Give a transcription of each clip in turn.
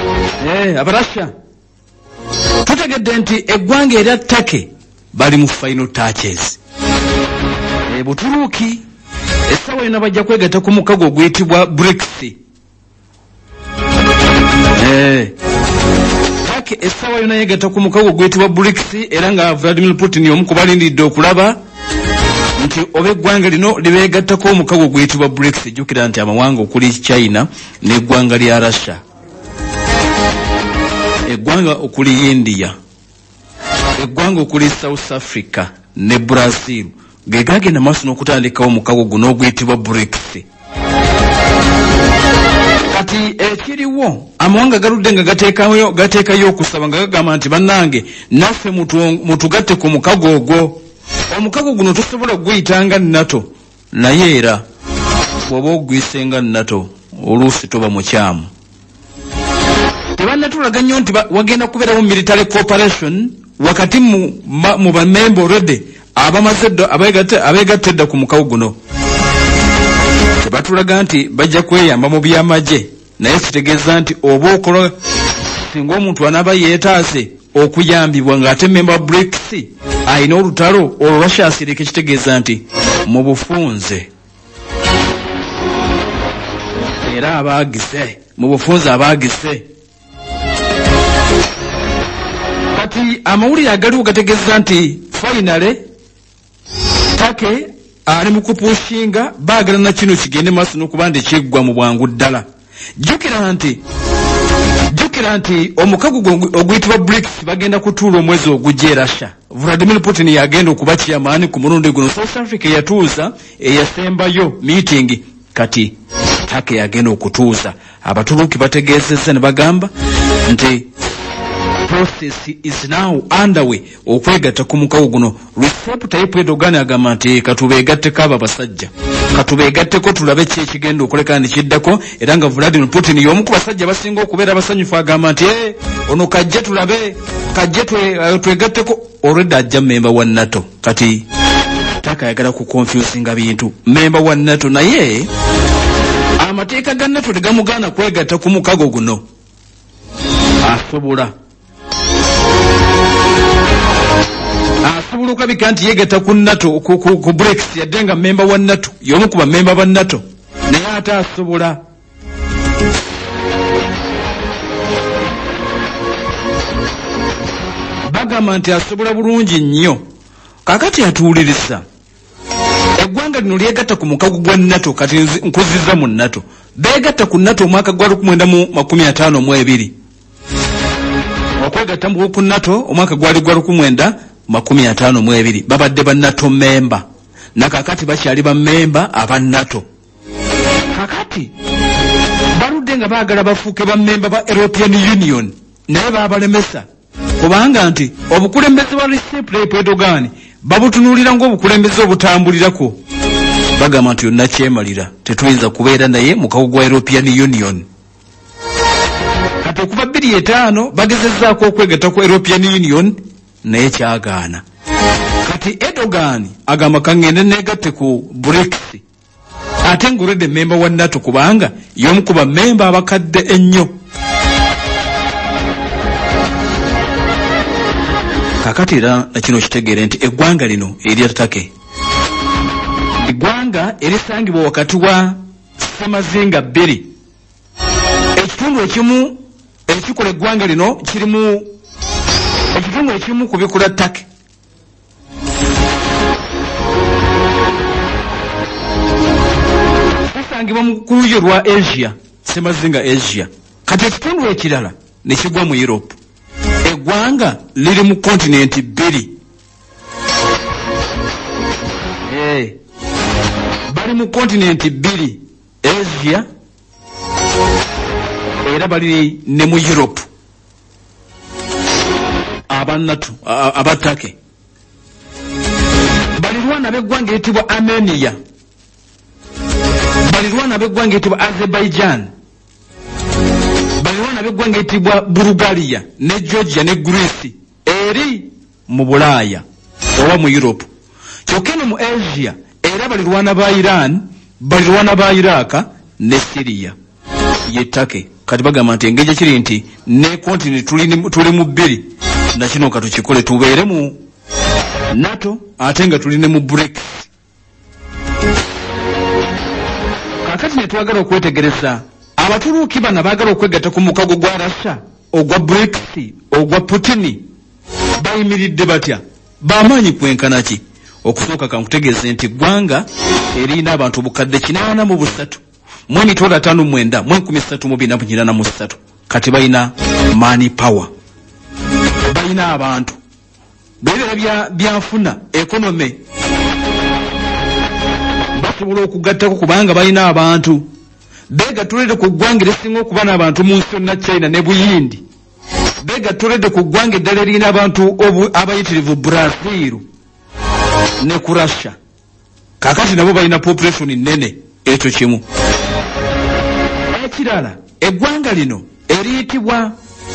Abarasha tutegedde nti eggwanga erya Turkey bali mu final touches. Buturuki essawa yonna bajja kwegatta ku mukago oguyitibwa BRICS. Turkey essawa yonna yegatta ku mukago oguyitibwa BRICS, era nga Vladimir Putin omu ku balindidde okulaba nti oba eggwanga lino libeegattako omukago oguyitibwa BRICS. Jjukira nti amawanga okuli China n'eggwanga lya Russia, eggwanga okuli India, eggwanga okuli South Africa ne Brazil gegagenda maaso n'okutandikawo omukago guno oguyitibwa BRICS. Kati ekiriwo amawanga galudde nga gateekayo okusaba nga gagamba nti bannange naffe mutugatte ku mukago ogwo. Omukago guno tusobola okuguyitanga NATO, naye era bw'oba ogwisenga NATO oluusi toba mukyamu. Tebannatulaga nnyo nti wagenda kubeerawo military cooperation wakati mu bamemba already abamaze abeegatta edda ku mukago guno. Tebatulaga nti bajja kweyamba mu by'amagye, naye kitegeeza nti oba okola singa omuntu anaaba yeetaase okuyambibwa ng'ate memba BRICS ayina olutalo olwo Russia asirika, kitegeeza nti mu bufunze era abaagise mu bufunze abaagise. Kati amawulire agaliwo gategeeza nti finally Turkey ali mu kupushinga baagala na kino kigende maaso n'okuba nti kiggwa mu bwangu ddala. Jjukira nti omukago oguyitibwa BRICS bagenda kutuula omwezi ogujja e Russia. Vladimir Putin yagenda okuba kyamaani ku mulundi guno. South Africa yatuuza eyasembayo meeting, kati Turkey yagenda okutuuza. Abaturuki bategeezezza ne bagamba nti process is now underway okwegatta ku mukago guno. Recep Tayyip Erdogan agamba nti katubeegatteko abo abasajja, katubeegatteko tulabe ki ekigenda okuleka ne kiddako, era nga Vladimir Putin y'omu ku basajja basinga okubeera abasanyufu agamba nti ono kajje tulabe, kajje twegatteko. Already ajja memba wa NATO. Kati takayagala ku confusinga bintu. Memba wa NATO naye amateeka ga NATO tegamugaana kwegatta ku mukago guno. Asobola okabika nti yegatta ku NATO ku BRICS yadde nga memba wa NATO, y'omu ku bamemba ba NATO, naye ate asobola. Bagamba nti asobola bulungi nnyo. Kakati atuwuliriza eggwanga lino lyegatta ku mukago gwa NATO. Kati nkuzizza mu NATO beegatta ku NATO omwaka gwa 1952. Okwegatta ku NATO omwaka gwali gwa 1952 babadde ba NATO memba, na kakati bakyali ba memba aba NATO. Kakati baludde nga baagala bafuuke ba memba ba European Union, naye baabalemesa kubanga nti obukulembeze bwa Recep Tayyip Erdogan babutunuulira ng'obukulembeze obutambulirako. Bagamba nti yonna kyemalira, tetuyinza kubeera naye mu kago gwa European Union. Kati okuva 2005 bagezezzaako okwegatta ku European Union naye kyagaana. Kati Erdogan agamba kangende neegatte ku BRICS, ate ng'olwedde memba wa NATO kubanga y'omu ku bamemba abakadde ennyo. Kakati era nakino kitegeere nti eggwanga lino erya Turkey eggwanga erisangibwa wakati wa ssemazinga bbiri. Ekitundu ekimu ekikola eggwanga lino kirimu ekitundu ekimu ku bikola Turkey. Kisangibwa mu kuluyo lwa Asia, ssemazinga Asia. Kati ekitundu ekirala ne kigwa mu Europe. Eggwanga liri mu kontinenti bbiri. Bali mu kontinenti bbiri, Asia era bali ne mu Europe. Abanatu abatake balirwana b'eggwanga eriyitibwa Armenia, balirwana b'eggwanga eriyitibwa Azerbaijan, balirwana b'eggwanga eriyitibwa Bulgaria ne Georgia ne Greece eri mu Bulaaya oba mu Europe. Kyokka eno mu Asia era balirwana ba Iran, balirwana ba Iraq ne Syria ye Turkey. kati bagamba nti engeri kiri nti ne continent tuli mu bbiri na kino katukikole tubeere mu NATO ate nga tuli ne mu BRICS. Kakati ne twagala okwetegereza Abaturuuki bano baagala okwegatta ku mukago gwa Russia ogwa BRICS ogwa Putin bayimiridde batya bamaanyi kwenkana ki? Okusooka kankutegeeze nti ggwanga erina abantu obukadde 83 mu emitwalo 59 mu 1383 kati balina money power, balina abantu beera byanfuna economy basobola okugattako kubanga balina abantu. Beegattulidde ku ggwanga erisinga okuba n'abantu mu nsi yonna China ne Buyindi. Beegattulidde ku ggwanga eddala erina abantu abayitirivu Brazil ne ku Russia. Kakati nabo balina population nnene ekyo kimu. Ekirala eggwanga lino eriyitibwa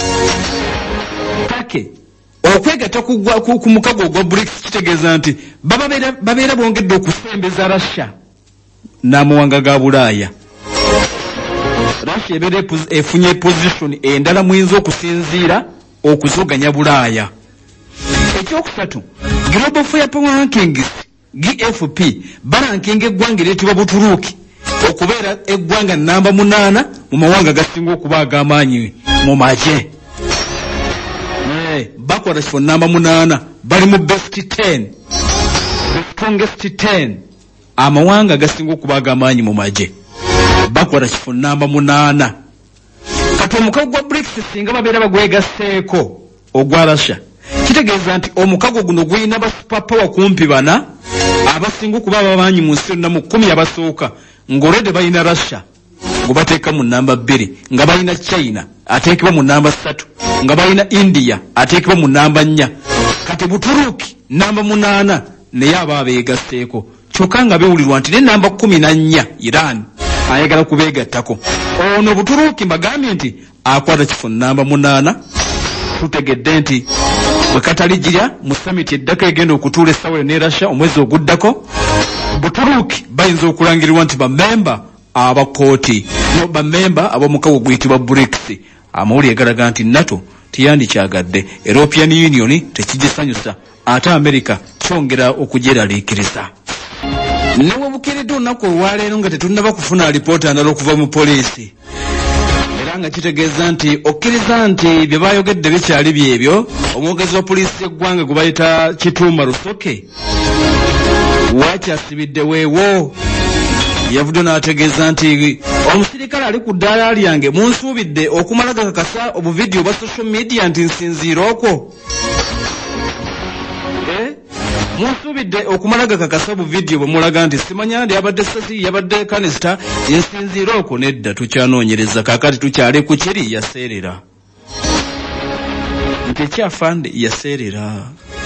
Turkey okwegatta ku mukago ogwa BRICS kitegeeza nti babeera bongedde okusembeza Russia n'amawanga ga Bulaaya. Russia ebeera efunye position endala muyinza okusinziira okuzoganya Bulaaya. Ekyokusatu Global Fair Power Rankings GFP barankinga eggwanga eryetibwa Buturuuki okubeera eggwanga namba 8 mu mawanga gasinga okuba ag'amaanyi mu magye. Bakwata kifo namba 8 bali mu best 10, the strongest 10 amawanga gasinga okuba ag'amaanyi mu magye. Bakwata kifo namba 8. Kati omukago gwa BRICS singa babeera bagwegasseeko ogwa Russia kitegeeza nti omukago guno gulina ba superpower kumpi bana abasinga okuba abamanyi mu nsi yonna mu 10 abasooka ng'olwedde balina Russia gubateeka mu namba 2, nga balina China ateekebwa mu namba 3, nga balina India ateekebwa mu namba 4. Kati Buturuuki namba 8 naye aba abeegasseeko kyokka nga bewulirwa nti ne namba 14 Iran ayagala kubeegattako. Ono Buturuuki mbagambye nti akwata kifo namba 8. Tutegedde nti bwe katalijirya mu summit eddako egenda okutuula essaawa ne Russia omwezi oguddako, Buturuuki bayinza okulangirirwa nti bamemba abakooti bamemba ab'omukago guyitibwa BRICS. Amawulire galaga nti NATO tiyandikyagadde, European Union tekigisanyusa, ate America kyongera okugyeraliikiriza. Newe bukeredde olunaku olwaleero nga tetunnaba kufuna alipoota ndala okuva mu poliisi, era nga kitegeeza nti okkiriza nti bye baayogedde bikyali byebyo. Omwogezi wa poliisi y'eggwanga gwe bayita Kituuma Lusoke wakyasibidde weewo yavudde n'ategeeza nti omusirikale ali ku ddaala lyange munsuubidde okumala gakakasa obuvidiyo bwa social media nti nsinziira okwo. Munsuubidde okumala gakakasa obuvidiyo bwe mulaga nti simanya ndi yabadde sasi yabadde kanisita yensinziira okwo. Nedda tukyanoonyereza, kaakati tukyali ku kiri yaseerera nti ekyafande yaseerera.